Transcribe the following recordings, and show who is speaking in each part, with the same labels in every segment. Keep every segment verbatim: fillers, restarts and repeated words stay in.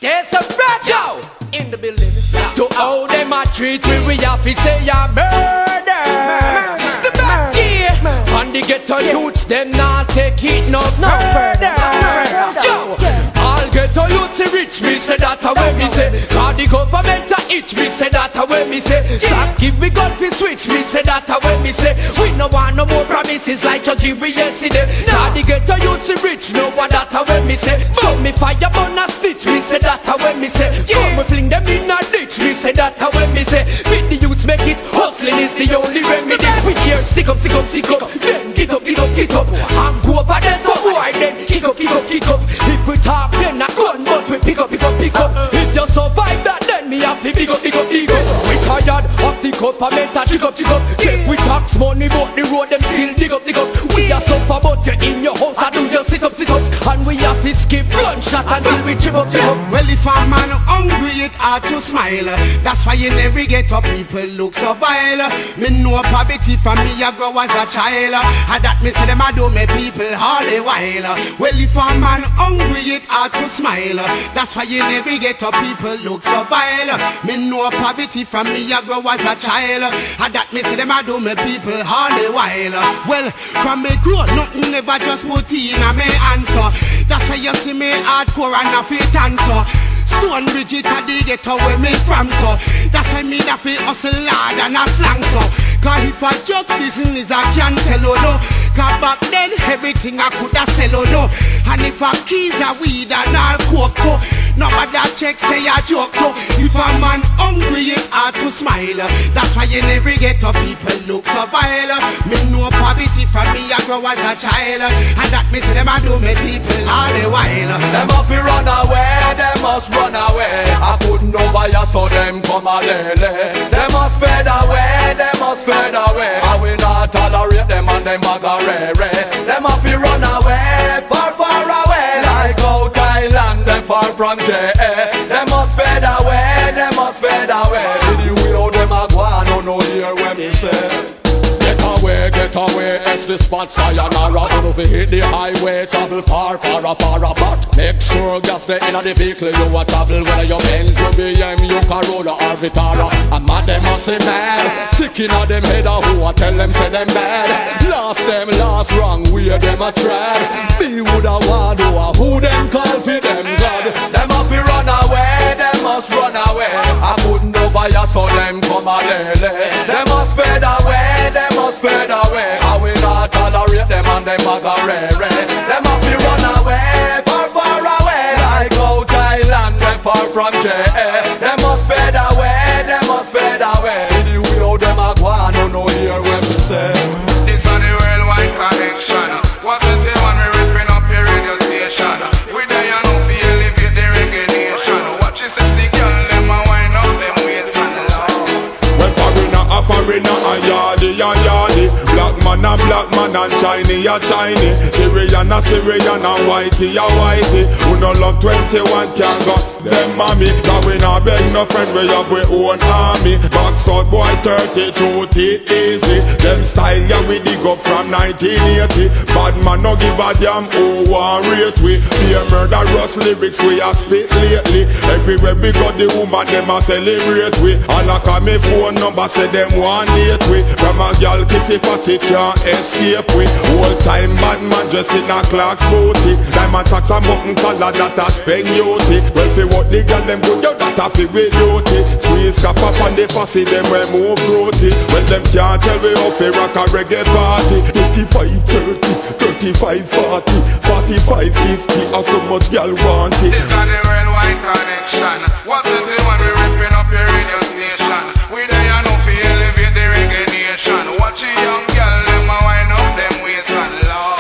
Speaker 1: There's a rat Joe in the building. To how them a treat we, we have to say a murder. The bad gear. And the ghetto youths, them not take it no further. Joe, all ghetto youths is rich, me say that a way me say. Cause the government a itch, me say that a way me say. Stop give we gun fi switch, me say that a way me say. We no want no more promises like you give we yesterday. Cause the ghetto youths is rich, no one that a way me say. So me fire burn a stitch, me say that a way me say. Come me fling them in a ditch, me say that a way me say. With the youths make it, hustling is the only remedy. We here stick up, stick up, stick up. Then get up, get up, get up. And go over there so why then kick up, kick up, kick up. If we talk then not gun, but we pick up, pick up, pick up. If you survive that then me have to pick up, pick up, pick up. We tired of the government a chick up, chick up. Take we tax money but the road them still dig up, dig up. We are suffer but you in your house and do just sit up, sit up. And we have to skip gunshot until we chip up, chip up.
Speaker 2: Well, if a man hungry, it hard to smile. That's why in every ghetto people look so vile. Me know poverty from me a grow as a child. And that me see them a do me people all the while. Well, if a man hungry, it hard to smile. That's why in every ghetto people look so vile. Me know poverty from me a grow as a child. And that me see them a do me people all the while. Well, from me grow, nothing never just put in a me answer. That's why you see me hardcore and a fit answer. Stone Bridge it a the ghetto where me from so. That's why me da fi hustle hard and a slang so. Cause if a justice is a cancel oh no. Cause back then everything I coulda sell oh no. And if a keys a weed and all coke too. Nobody check say a joke too. If a man hungry it hard to smile. That's why in every ghetto people look so vile. Me know poverty from me a grow as a child. And that me see them a do me people all the while.
Speaker 3: Them up fi run away, them must run away. I couldn't over ya so them come a lele. Them must fade away, them must fade away. I will not tolerate them and them a go re-re. Them up fi run away, far far away. Like out Thailand, them far from J A. Them must fade away, them must fade away. Did you know them a go on, no no hear when me say. Get away, get away, it's the spot sayonara. If you hit the highway, travel far, far, far apart. Make sure gas stay in the vehicle you a travel. Whether your Benz, your B M, your Corolla or Vitara. And mad them must say mad. Sick in a them head who a tell them say them bad. Lost them, last wrong, where them a tread. Be would a want who a who them call for them God. Them up fi run away, them must run away. I couldn't over ya so them come a lele. Them must fade away, them must fade away. I will not tolerate them and them a go re-re. Them a fi run away, far far away. Like out Thailand, them far from J A. Them must fade away, them must fade away. Anyway how them a go on, no no hear when me say.
Speaker 4: This on the worldwide connection. What you say when we ripping up your radio station? We there you know fi elevate the reggae nation. Watch your sexy girl, them a wind up them waist and long.
Speaker 5: When foreigner a foreigner a yardie a yardie. Black man a black man and Chinese a Chinese. Syrian a Syrian and whitey a whitey. Who no love twenty-one can go them mommy. Cause we not beg no friend, we have we own army. Back south boy thirty-two T easy. Them style ya we dig up from nineteen eighty. Bad man no give a damn who want rate we. Be a murderous lyrics we a spit lately. Everywhere we got the woman them a celebrate we. All a call me phone number say them want date we. From a girl kitty fatty can't escape we. Whole time bad man just in a Clark's booty. Diamond tax and button collar that a spend beauty. Well fi what the girl them good yo that a fi with duty. Squeeze cap up on the fussy them we move fruity. Well them can't tell we how fi rock a reggae party. Twenty-five, thirty, thirty-five, forty, forty-five, fifty. How so much girl want it.
Speaker 4: This on the worldwide connection. What you say when we ripping up your radio station? We there you know fi elevate the reggae nation. Watch a young girl, them a wind up them waist and long.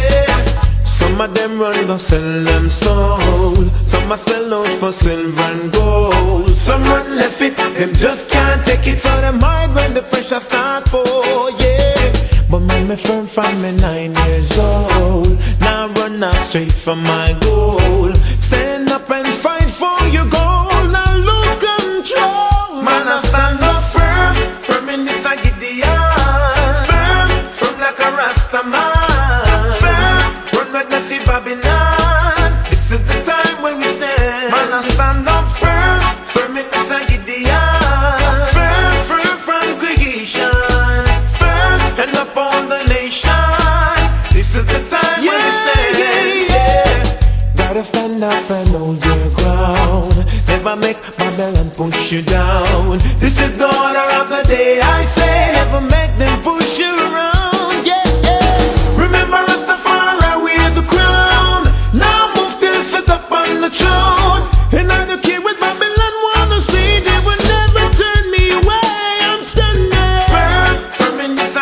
Speaker 6: Some of them run to sell them soul. Some a sell out for silver and gold. Some run left it, them just can't take it. So them hide when the pressure start pour, yeah. But man, me firm from me nine years old. Now run out straight for my goal. Stand up and fight for your goal. Now lose control. Man, I stand up firm, firm in this I get the eye. Firm, firm like a Rasta man. Firm, run with Nazi Babylon. This is the time when we stand. Man, I stand up firm, firm in the Gideon. Firm, firm from creation. Firm and upon the nation. This is the time when we stand. Yeah, yeah. Gotta stand up and hold your ground. Never make Babylon push you down. This is the order of the day. I say, never make them push you around. Yeah, yeah. Remember at the far away the crown. Now move till sit up on the throne. And I don't care what Babylon wanna see. They will never turn me away. I'm standing firm, firm in this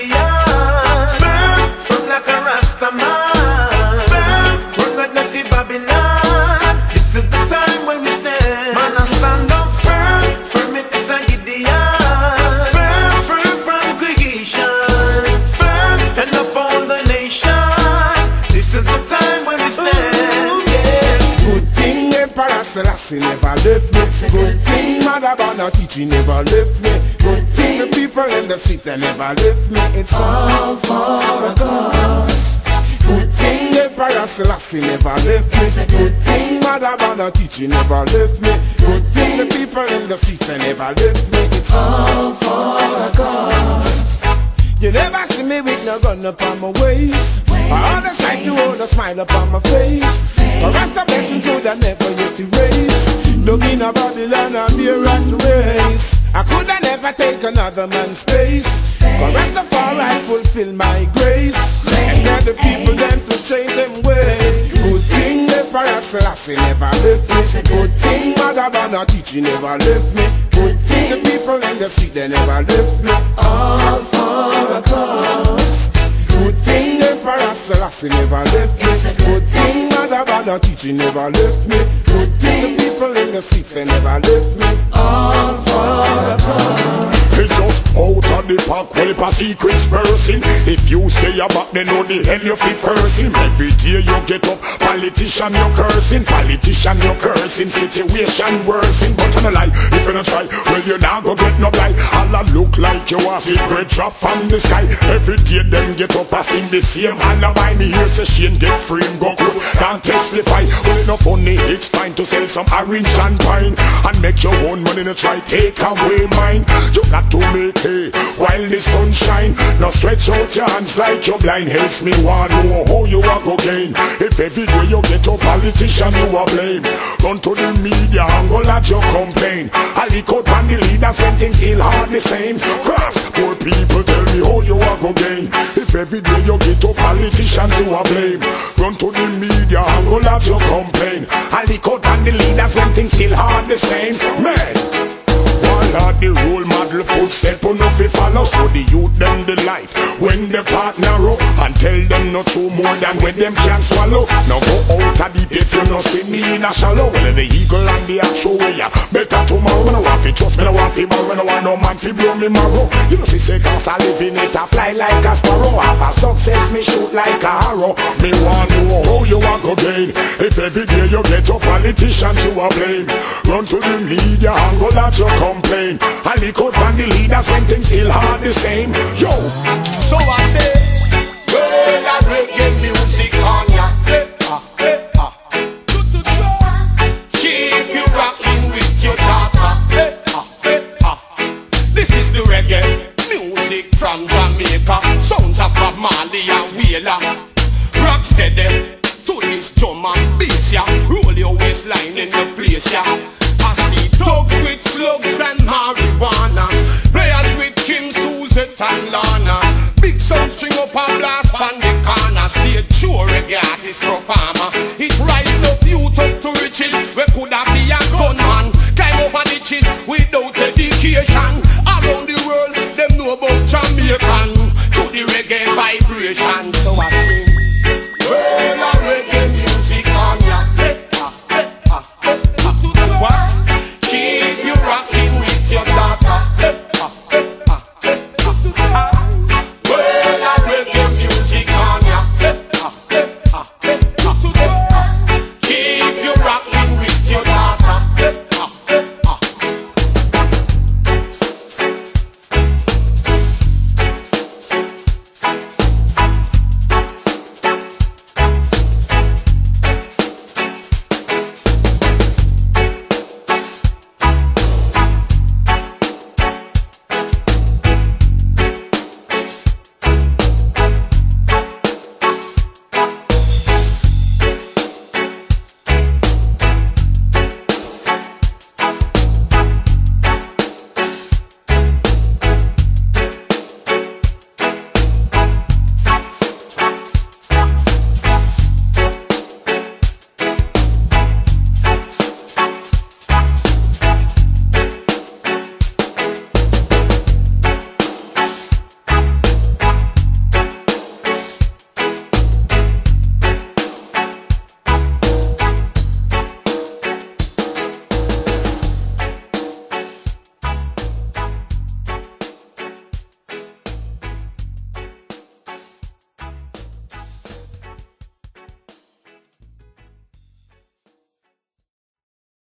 Speaker 6: Gideon. Firm, firm like a Rastaman. Firm, we're not dirty Babylon. This is the time when we stand. Man, I stand up firm, firm in this Gideon. Firm, firm from creation. Firm and upon the nation. This is the time when we stand. Yeah.
Speaker 5: Good thing Emperor Selassie never left me. Good thing Mother Banner teaching never left me. Good thing the people in the street they never left me. It's all for a cause. Good thing Emperor Selassie never left me. Good thing Mother Banner teaching never left me. Good thing the people in the streets they never left me. It's all for a cause. You never see me with no gun up on my waist. I always like to hold a smile upon my face. The rest of blessings to the never yet erase. Looking about the land and be a rat race. I could have never take another man's space. The rest of all I fulfill my grace. And now the people them to change them ways. Good thing Emperor Selassie never left me. Good thing Mother Banner teaching never left me. Good thing the people in the street they never left me. All for a cause. Good thing Emperor Selassie never left me. Good thing Mother Banner teaching never left me. Good thing the people in the streets they never left me. All for a cause. It's just out of the park, well, if a secret's bursting. If you stay back, then know the hell you fit first him. Every day you get up, politician you cursing. Politician you cursing, situation worsening. But on a lie, if you don't try, well, you now go get no blight. All I look like you a secret drop from the sky. Every day them get up, I sing the same alibi. Me here say Shane get free and go crew, can't testify. Well, enough funny, it's time to sell some orange and pine. And make your own money to try take away mine. You got to make hay while the sun shine. Now stretch out your hands like you're blind. Helps me want know how you are go gain. If every day you get a politician you are blame. Run to the media and go let your complain. I leak out on the leaders when things still hard the same. Cross, poor people tell me how you are go gain. If every day you get a politician you are blame. Run to the media and go let your complain. I leak out on the leaders when things still hard the same. Man, Lord, the role model footstep on no fi follow. Show the youth them the light when they partner up. And tell them not too more than when them can swallow. Now go out of deep if you not see me in a shallow. Well, the eagle and the actual way, yeah. Better tomorrow. Me no want fi trust, me no want fi borrow. Me no want no man fi blow me marrow. You know see say cause I live in it, I fly like a sparrow. Have a success, me shoot like a arrow. Me want know how you a go gain. If every day you get a politician to a blame. Run to the media and go let your complain. I leak out on the leaders when things still hard the same. Yo,
Speaker 3: so I say, well, I reggae music on ya. Hey, ah, hey, ah. Keep you rocking with your daughter. Hey, ah, hey, ah. This is the reggae music from Jamaica. Sounds of Bob Marley and Wheeler. Rock steady to this drum and bass, ya. Roll your waistline in the place, ya. I see thugs